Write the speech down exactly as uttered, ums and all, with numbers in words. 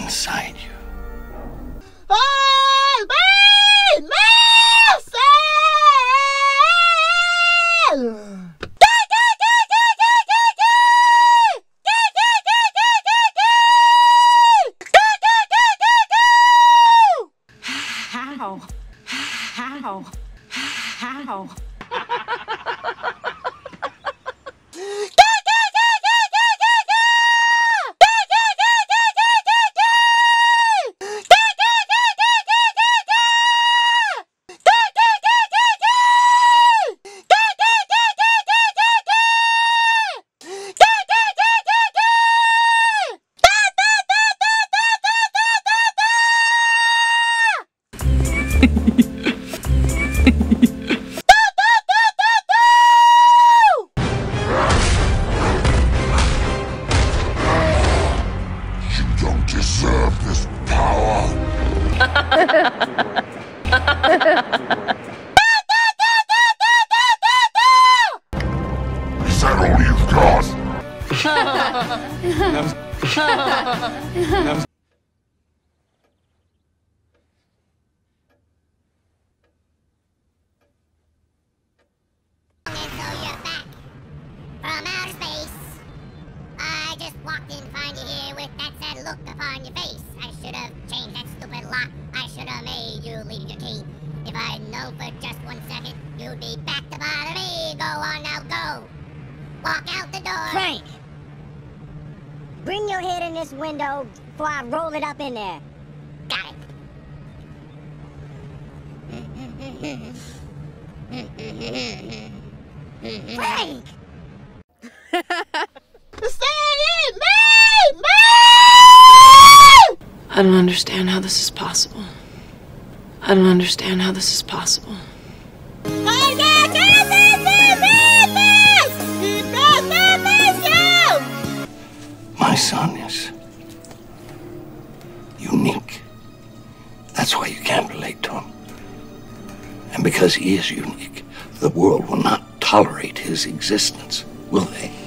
inside you. How? How? How? Don't deserve this power. Is that all you've got? that was, that was And so you're back from outer space. I just walked in, find you here with that sad look upon your face. I should have changed that stupid lock. I should have made you leave your key. If I'd known for just one second, you'd be back to bother me. Go on now, go. Walk out the door. Frank! Bring your head in this window before I roll it up in there. Got it. Frank! I don't understand how this is possible. I don't understand how this is possible. My son is unique. That's why you can't relate to him. And because he is unique, the world will not tolerate his existence, will they?